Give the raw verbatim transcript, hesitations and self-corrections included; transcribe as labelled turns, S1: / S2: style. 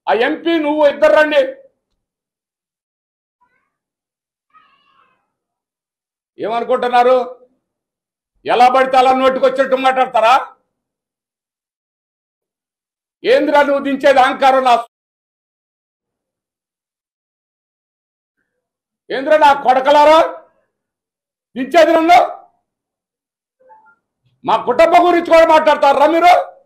S1: ఆ ఎంపీ నువ్వు ఇద్దరు రండి. ఏమనుకుంటున్నారు? ఎలా పడితే అలా నోటికొచ్చినట్టు మాట్లాడతారా? ఏంద్రా నువ్వు దించేది అహంకారం? నా ఏంద్రా నా కొడకలారా దించేది నన్ను? మా కుటుంబం గురించి కూడా మాట్లాడతారా మీరు?